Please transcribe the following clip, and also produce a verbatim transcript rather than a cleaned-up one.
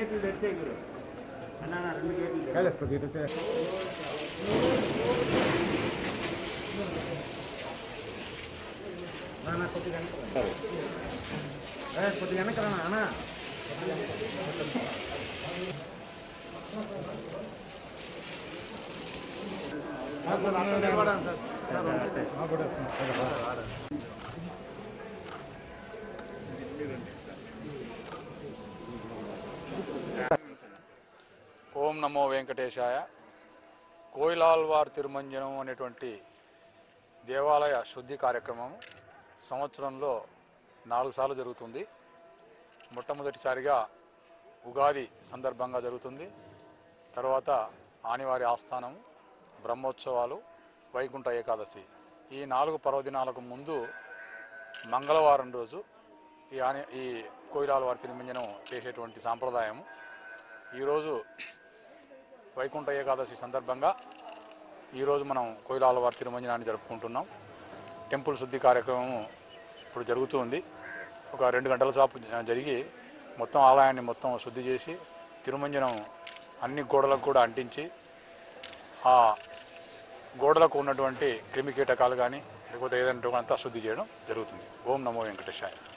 కొద్దిగా అన్న ఓం నమో వెంకటేశాయ. కోయిలాల్వార్ తిరుమంజనం అనేటువంటి దేవాలయ శుద్ధి కార్యక్రమం సంవత్సరంలో నాలుగు సార్లు జరుగుతుంది. మొట్టమొదటిసారిగా ఉగాది సందర్భంగా జరుగుతుంది. తర్వాత ఆనివారి ఆస్థానం, బ్రహ్మోత్సవాలు, వైకుంఠ ఏకాదశి. ఈ నాలుగు పర్వదినాలకు ముందు మంగళవారం రోజు ఈ ఆని ఈ కోయిలాల్వార్ తిరుమంజనం చేసేటువంటి సాంప్రదాయం. ఈరోజు వైకుంఠ ఏకాదశి సందర్భంగా ఈరోజు మనం కోయిలాల్వార్ తిరుమంజనాన్ని జరుపుకుంటున్నాం. టెంపుల్ శుద్ధి కార్యక్రమం ఇప్పుడు జరుగుతుంది. ఒక రెండు గంటల సేపు జరిగి మొత్తం ఆలయాన్ని మొత్తం శుద్ధి చేసి తిరుమంజనం అన్ని గోడలకు కూడా అంటించి ఆ గోడలకు ఉన్నటువంటి క్రిమి కీటకాలు కానీ లేకపోతే ఏదైనా అంతా శుద్ధి చేయడం జరుగుతుంది. ఓం నమో వెంకటేశాయ.